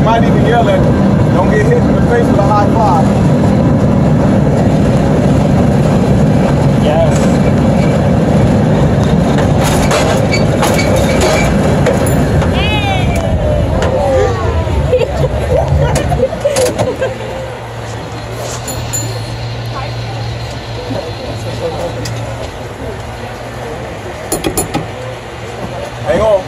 might even yell at you. Don't get hit in the face with a high five. Yes. Hang on.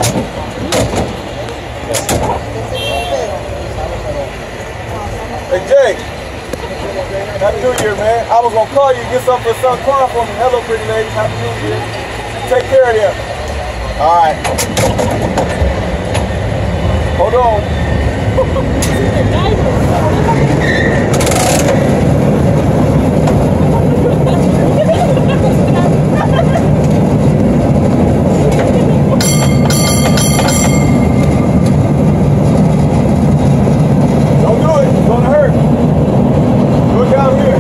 Hey, Jay. Happy New Year, man. I was going to call you, get something for Son Quan for me. Hello, pretty lady. Happy New Year. Take care of them. All right. Hold on. Don't do it. It's going to hurt. Do it down here.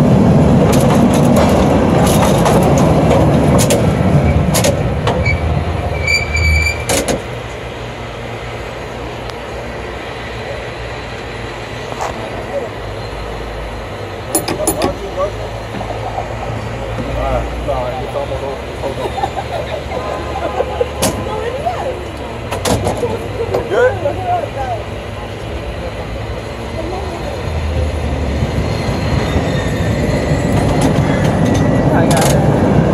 It's almost over. Hold on. Good? I got it.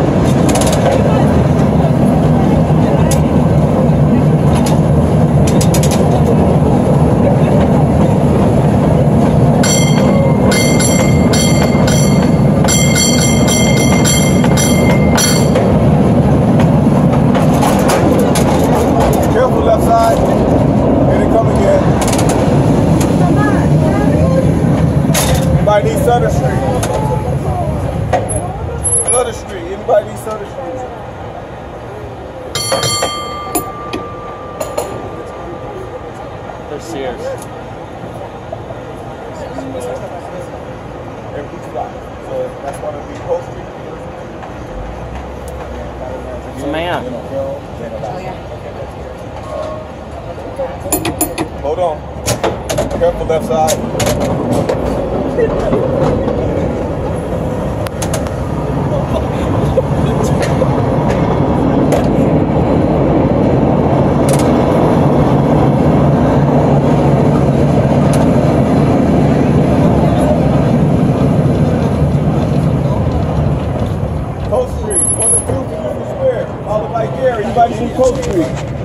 Careful left side. Here they come again. Anybody need Sutter Street? Sutter Street. Anybody need Sutter Street? They're Sears. Every each block. So that's one of the Coast Street. It's a man. Hold on. Careful left side. Coast Street. 1 and 2 Community Square. Followed by Gary. Anybody see Coast Street?